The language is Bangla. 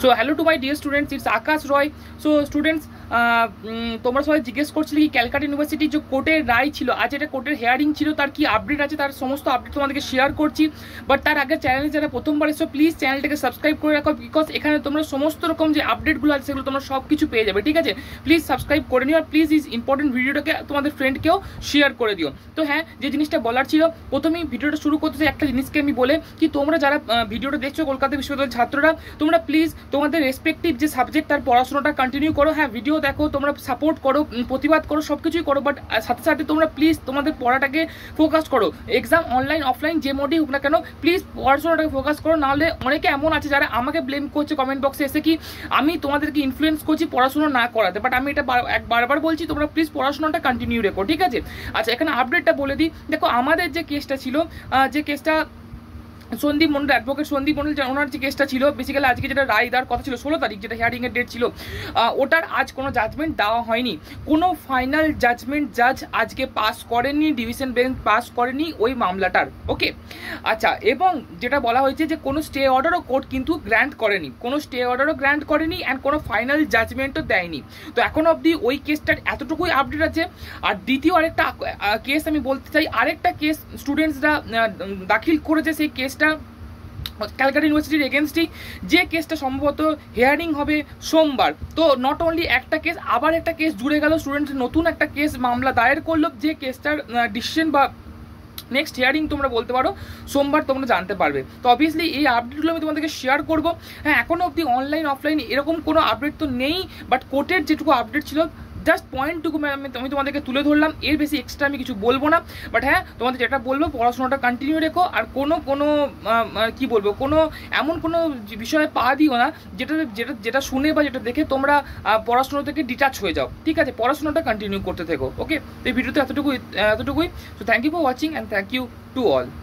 So hello to my dear students, it's Akash Roy. So students, তোমরা সবাই জিজ্ঞেস করছিলে কি ক্যালকাটা ইউনিভার্সিটির যে কোর্টের রায় ছিল, আজ এটা কোর্টের হেয়ারিং ছিল, তার কি আপডেট আছে, তার সমস্ত আপডেট তোমাদেরকে শেয়ার করছি। বাট তার আগে চ্যানেলে যারা প্রথমবার এসো প্লিজ চ্যানেলটাকে সাবস্ক্রাইব করে রাখো, বিকজ এখানে তোমরা সমস্ত রকম যে আপডেটগুলো আছে সেগুলো তোমরা সব কিছু পেয়ে যাবে, ঠিক আছে? প্লিজ সাবস্ক্রাইব করে নিও, আর প্লিজ ইজ ইম্পর্টেন্ট ভিডিওটাকে তোমাদের ফ্রেন্ডকেও শেয়ার করে দিও। তো হ্যাঁ, যে জিনিসটা বলার ছিল, প্রথমেই ভিডিওটা শুরু করতে চাই একটা জিনিসকে আমি বলে কি, তোমরা যারা ভিডিওটা দেখছো কলকাতা বিশ্ববিদ্যালয়ের ছাত্ররা, তোমরা প্লিজ তোমাদের রেসপেক্টিভ যে সাবজেক্ট তার পড়াশোনাটা কন্টিনিউ করো। হ্যাঁ, ভিডিও দেখো, তোমরা সাপোর্ট করো, প্রতিবাদ করো, সব কিছুই করো, বাট সাথে সাথে তোমরা প্লিজ তোমাদের পড়াটাকে ফোকাস করো। এক্সাম অনলাইন অফলাইন যে মোডেই হোক না কেন, প্লিজ পড়াশোনাটাকে ফোকাস করো। নাহলে অনেকে এমন আছে যারা আমাকে ব্লেম করছে কমেন্ট বক্সে এসে কি আমি তোমাদেরকে ইনফ্লুয়েন্স করছি পড়াশোনা না করাতে, বাট আমি এটা বারবার বলছি তোমরা প্লিজ পড়াশোনাটা কন্টিনিউ রেখো, ঠিক আছে? আচ্ছা, এখানে আপডেটটা বলে দিই। দেখো, আমাদের যে কেসটা ছিল, যে কেসটা সন্দীপ মন্ডল, অ্যাডভোকেট সন্দীপ মন্ডল, ওনার যে কেসটা ছিল, বেসিক্যালি আজকে যেটা রায় দেওয়ার কথা ছিল 16 তারিখ, যেটা হিয়ারিং এর ডেট ছিল, ওটার আজ কোনো জাজমেন্ট দেওয়া হয়নি। কোনো ফাইনাল জাজমেন্ট জাজ আজকে পাস করেনি, ডিভিশন বেঞ্চ পাস করেনি ওই মামলাটার, ওকে? আচ্ছা, এবং যেটা বলা হয়েছে যে কোনো স্টে অর্ডারও কোর্ট কিন্তু গ্র্যান্ট করেনি, কোনো স্টে অর্ডারও গ্র্যান্ট করেনি, অ্যান্ড কোনো ফাইনাল জাজমেন্টও দেয়নি। তো এখন অবধি ওই কেসটার এতটুকুই আপডেট আছে। আর দ্বিতীয় আরেকটা কেস আমি বলতে চাই, আরেকটা কেস স্টুডেন্টসরা দাখিল করেছে, সেই কেসটা ক্যালকাটা ইউনিভার্সিটির এগেনস্টেই, যে কেসটা সম্ভবত হিয়ারিং হবে সোমবার। তো নট অনলি একটা কেস, আবার একটা কেস জুড়ে গেল, স্টুডেন্ট নতুন একটা কেস মামলা দায়ের করলো, যে কেসটার ডিসিশন বা নেক্সট হিয়ারিং তোমরা বলতে পারো সোমবার তোমরা জানতে পারবে। তো অবভিয়াসলি এই আপডেটগুলো আমি তোমাদেরকে শেয়ার করবো। হ্যাঁ, এখনো অবধি অনলাইন অফলাইন এরকম কোনো আপডেট তো নেই, বাট কোর্টের যেটুকু আপডেট ছিল জাস্ট পয়েন্টটুকু আমি তোমাদেরকে তুলে ধরলাম, এর বেশি এক্সট্রা আমি কিছু বলবো না। বাট হ্যাঁ, তোমাদের যেটা বলবো পড়াশোনাটা কন্টিনিউ রেখো, আর কোনো কি বলবো, কোনো এমন কোনো বিষয়ে পা দিও না যেটা শুনে বা যেটা দেখে তোমরা পড়াশোনা থেকে ডিটাচ হয়ে যাও, ঠিক আছে? পড়াশোনাটা কন্টিনিউ করতে থেকো, ওকে? তো এই ভিডিওতে এতটুকুই। So thank you for watching and thank you to all.